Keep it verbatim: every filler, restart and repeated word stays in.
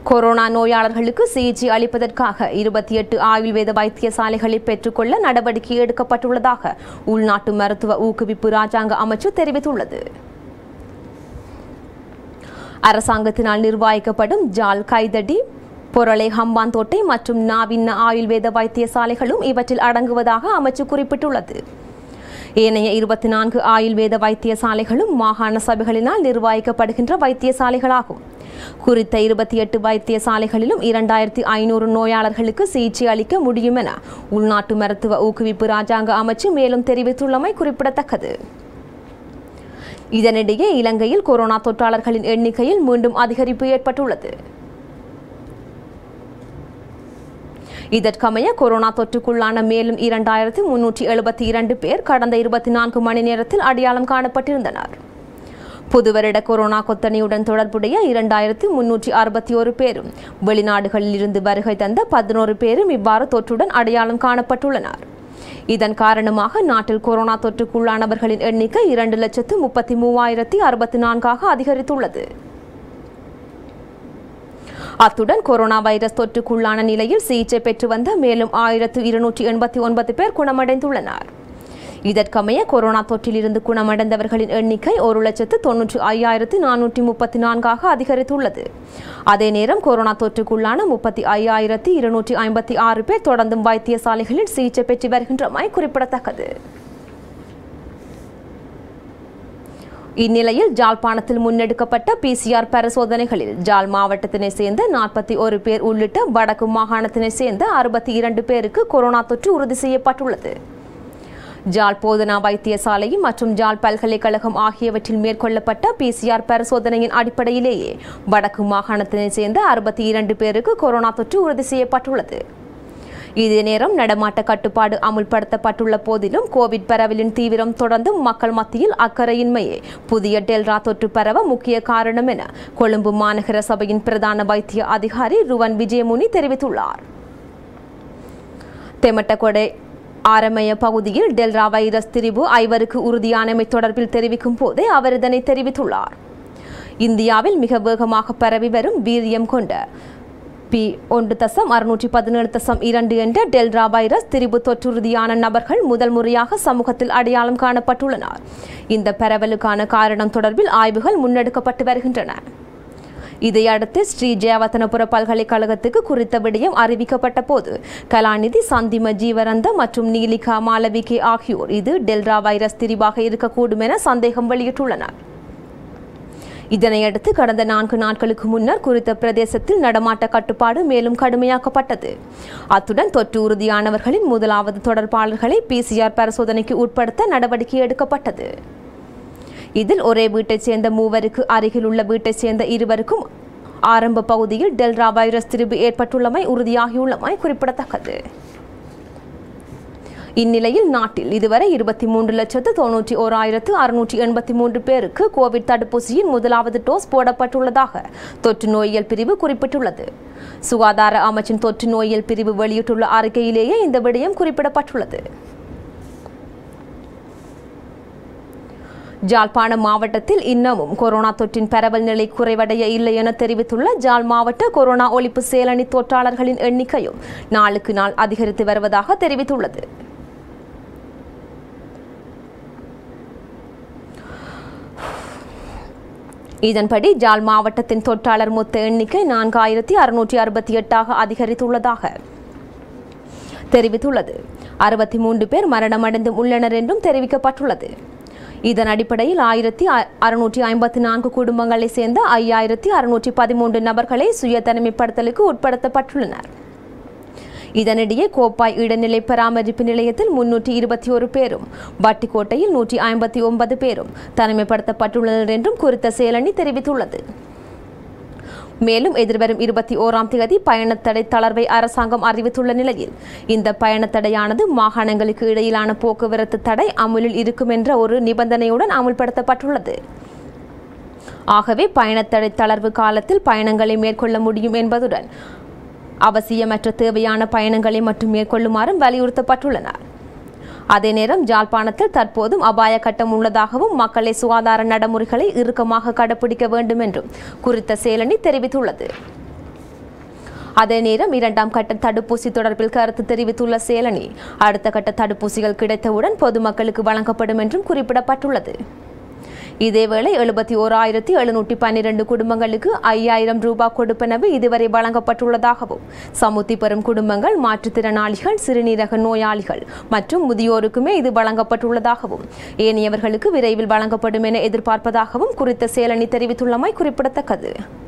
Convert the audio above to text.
Corona நோயாளர்களுக்கு சிகிச்சை அளிப்பதற்காக இருபத்தி எட்டு ஆயுர்வேத வைத்தியசாலைகளை பெற்றுக்கொள்ள நடவடிக்கை எடுக்கப்பட்டுள்ளதாக உள்நாட்டு மருத்துவ ஊக்குவிப்பு ராஜாங்க அமைச்சு தெரிவித்துள்ளது. அரசாங்கத்தினால் நிர்வகிக்கப்படும் ஜால், கைதடி, பொரளை, ஹம்பாந்தோட்டை மற்றும் நாவின்ன ஆயுர்வேத வைத்தியசாலைகளும் இவற்றில் அடங்குவதாக அமைச்சு குறிப்பிட்டுள்ளது. ஏனைய இருபத்தி நான்கு ஆயுர்வேத வைத்தியசாலைகளும் மாகாண சபைகளினால் நிர்வகிக்கப்படுகின்ற வைத்தியசாலைகளாகும். குறித்த இருபத்தி எட்டு வைத்தியசாலைகளிலும் இரண்டாயிரத்தி ஐநூறு நோயாளர்களுக்கு சிகிச்சை அளிக்க முடியும் என உள்நாட்டு மருத்துவ ஊக்குவிப்பு ராஜாங்க அமைச்சு மேலும் தெரிவித்துள்ளமை குறிப்பிடத்தக்கது. இதனிடையே இலங்கையில் கொரோனா தொற்றாளர்களின் எண்ணிக்கையில் மீண்டும் அதிகரிப்பு ஏற்பட்டுள்ளது. இதற்கமைய கொரோனா தொற்றுக்குள்ளான மேலும் இரண்டாயிரத்தி முன்னூற்றி எழுபத்தி இரண்டு பேர் கடந்த இருபத்தி நான்கு மணி நேரத்தில் அடையாளம் காணப்பட்டிருந்தனர். புதுவருட கொரோனா கொத்தணியுடன் தொடர்புடைய இரண்டாயிரத்தி முன்னூற்றி அறுபத்தி ஒரு பேரும் வெளிநாடுகளில் இருந்து வருகை தந்த பதினோரு பேரும் இவ்வாறு தொற்றுடன் அடையாளம் காணப்பட்டுள்ளனர். இதன் காரணமாக நாட்டில் கொரோனா தொற்றுக்குள்ளானவர்களின் எண்ணிக்கை இரண்டு லட்சத்து முப்பத்தி மூவாயிரத்தி அறுபத்தி நான்காக அதிகரித்துள்ளது. அத்துடன் கொரோனா வைரஸ் தொற்றுக்குள்ளான நிலையில் சிகிச்சை பெற்று வந்த மேலும் ஆயிரத்து இருநூற்றி எண்பத்தி ஒன்பது பேர் குணமடைந்துள்ளனர். இதற்கமைய கொரோனா தொற்றிலிருந்து குணமடைந்தவர்களின் எண்ணிக்கை ஒரு லட்சத்து தொன்னூற்றி ஐயாயிரத்து நானூற்றி முப்பத்தி நான்காக அதிகரித்துள்ளது. அதே நேரம் கொரோனா தொற்றுக்குள்ளான முப்பத்தி ஐயாயிரத்தி இருநூற்றி ஐம்பத்தி ஆறு பேர் தொடர்ந்தும் வைத்தியசாலைகளில் சிகிச்சை பெற்று வருகின்றமை குறிப்பிடத்தக்கது. இந்நிலையில் ஜாழ்ப்பாணத்தில் முன்னெடுக்கப்பட்ட பிசிஆர் பரிசோதனைகளில் ஜாழ் மாவட்டத்தினை சேர்ந்த நாற்பத்தி ஒரு பேர் உள்ளிட்ட வடக்கு மாகாணத்தினை சேர்ந்த அறுபத்தி இரண்டு பேருக்கு கொரோனா தொற்று உறுதி செய்யப்பட்டுள்ளது. ஜாழ் போதனா வைத்தியசாலை மற்றும் ஜாழ் பல்கலைக்கழகம் ஆகியவற்றில் மேற்கொள்ளப்பட்ட பிசிஆர் பரிசோதனையின் அடிப்படையிலேயே வடக்கு மாகாணத்தினை சேர்ந்த அறுபத்தி இரண்டு பேருக்கு கொரோனா தொற்று உறுதி செய்யப்பட்டுள்ளது. இதே நேரம் நடமாட்ட கட்டுப்பாடு அமுல்படுத்தப்பட்டுள்ள போதிலும் கோவிட் பரவலின் தீவிரம் தொடர்ந்தும் மக்கள் மத்தியில் அக்கறையின்மையே புதிய டெல்டா தொற்று பரவ முக்கிய காரணம் என கொழும்பு மாநகர சபையின் பிரதான வைத்திய அதிகாரி ருவன் விஜயமுனி தெரிவித்துள்ளார். தெமட்டகொடை ஆரமய பகுதியில் டெல்டா வைரஸ் திரிபு ஐவருக்கு உறுதியானமை தொடர்பில் தெரிவிக்கும் போதே அவர் இதனை தெரிவித்துள்ளார். இந்தியாவில் மிக வேகமாக பரவி வரும் வீரியம் கொண்ட பி ஒன்று தசம் அறுநூற்றி பதினேழு தசம் இரண்டு என்ற டெல்டா வைரஸ் திரிபு தொற்றுறுதியான நபர்கள் முதல் முறையாக சமூகத்தில் அடையாளம் காணப்பட்டுள்ளனர். இந்த பரவலுக்கான காரணம் தொடர்பில் ஆய்வுகள் முன்னெடுக்கப்பட்டு வருகின்றன. இதையடுத்து ஸ்ரீ ஜெயவர்தனபுர பல்கலைக்கழகத்துக்கு குறித்த விடயம் அறிவிக்கப்பட்ட போது கலாநிதி சந்திம ஜீவரந்த மற்றும் நீலிகா மாலவிகே ஆகியோர் இது டெல்டா வைரஸ் திரிபாக இருக்கக்கூடும் என சந்தேகம் வெளியிட்டுள்ளனர். இதனையடுத்து கடந்த நான்கு நாட்களுக்கு முன்னர் குறித்த பிரதேசத்தில் நடமாட்ட கட்டுப்பாடு மேலும் கடுமையாக்கப்பட்டது. அத்துடன் தொற்று உறுதியானவர்களின் முதலாவது தொடர்பாளர்களை பிசிஆர் பரிசோதனைக்கு உட்படுத்த நடவடிக்கை எடுக்கப்பட்டது. இதில் ஒரே வீட்டைச் சேர்ந்த மூவருக்கு அருகில் உள்ள வீட்டைச் சேர்ந்த இருவருக்கும் ஆரம்ப பகுதியில் டெல்டா வைரஸ் திரிபு ஏற்பட்டுள்ளமை உறுதியாகியுள்ளமை குறிப்பிடத்தக்கது. இந்நிலையில் நாட்டில் இதுவரை இருபத்தி மூன்று லட்சத்து தொன்னூற்றி ஓராயிரத்து அறுநூற்றி எண்பத்தி மூன்று பேருக்கு கோவிட் தடுப்பூசியின் முதலாவது டோஸ் போடப்பட்டுள்ளதாக தொற்று நோயியல் பிரிவு குறிப்பிட்டுள்ளது. சுகாதார அமைச்சின் தொற்று நோயியல் பிரிவு வெளியிட்டுள்ள அறிக்கையிலேயே இந்த விடயம் குறிப்பிடப்பட்டுள்ளது. ஜாழ்ப்பாணம் மாவட்டத்தில் இன்னமும் கொரோனா தொற்றின் பரவல் நிலை குறைவடைய இல்லை என தெரிவித்துள்ள ஜாழ் மாவட்ட கொரோனா ஒழிப்பு செயலணி தொற்றாளர்களின் எண்ணிக்கையும் நாளுக்கு நாள் அதிகரித்து வருவதாக தெரிவித்துள்ளது. இதன்படி ஜாழ் மாவட்டத்தின் தொற்றாளர் மொத்த எண்ணிக்கை நான்காயிரத்தி அறுநூற்றி அறுபத்தி எட்டாக அதிகரித்துள்ளதாக தெரிவித்துள்ளது. அறுபத்தி மூன்று பேர் மரணமடைந்தும் உள்ளனர் என்றும் தெரிவிக்கப்பட்டுள்ளது. இதன் அடிப்படையில் ஆயிரத்தி அறுநூற்றி ஐம்பத்தி நான்கு குடும்பங்களை சேர்ந்த ஐயாயிரத்தி அறுநூற்றி பதிமூன்று நபர்களை சுய தனிமைப்படுத்தலுக்கு உட்படுத்தப்பட்டுள்ளனர். இதனிடையே கோப்பாய் இடைநிலை பராமரிப்பு நிலையத்தில் முன்னூற்றி இருபத்தி ஒரு பேரும் வட்டிக்கோட்டையில் நூற்றி ஐம்பத்தி ஒன்பது பேரும் தனிமைப்படுத்தப்பட்டுள்ளனர் என்றும் குறித்த செயலணி தெரிவித்துள்ளது. மேலும் எதிர்வரும் இருபத்தி ஓராம் தேதி பயணத்தடை தளர்வை அரசாங்கம் அறிவித்துள்ள நிலையில் இந்த பயணத்தடையானது மாகாணங்களுக்கு இடையிலான போக்குவரத்து தடை அமுலில் இருக்கும் என்ற ஒரு நிபந்தனையுடன் அமுல்படுத்தப்பட்டுள்ளது. ஆகவே பயணத்தடை தளர்வு காலத்தில் பயணங்களை மேற்கொள்ள முடியும் என்பதுடன் அவசியமற்ற தேவையான பயணங்களை மட்டும் மேற்கொள்ளுமாறும் வலியுறுத்தப்பட்டுள்ளனர். அதே நேரம் ஜாழ்ப்பாணத்தில் தற்போதும் அபாய கட்டம் உள்ளதாகவும் மக்களை சுகாதார நடைமுறைகளை இறுக்கமாக கடைபிடிக்க வேண்டும் என்றும் குறித்த செயலணி தெரிவித்துள்ளது. அதே நேரம் இரண்டாம் கட்ட தடுப்பூசி தொடர்பில் கருத்து தெரிவித்துள்ள சேலனி அடுத்த கட்ட தடுப்பூசிகள் கிடைத்தவுடன் பொதுமக்களுக்கு வழங்கப்படும் என்றும் குறிப்பிடப்பட்டுள்ளது. இதேவேளை எழுபத்தி ஓராயிரத்தி எழுநூற்றி பன்னிரண்டு குடும்பங்களுக்கு ஐயாயிரம் ரூபாய் கொடுப்பனவு இதுவரை வழங்கப்பட்டுள்ளதாகவும் சமுத்தி பெறும் குடும்பங்கள் மாற்றுத்திறனாளிகள் சிறுநீரக நோயாளிகள் மற்றும் முதியோருக்குமே இது வழங்கப்பட்டுள்ளதாகவும் ஏனையவர்களுக்கு விரைவில் வழங்கப்படும் என எதிர்பார்ப்பதாகவும் குறித்த சேலனி தெரிவித்துள்ளமை குறிப்பிடத்தக்கது.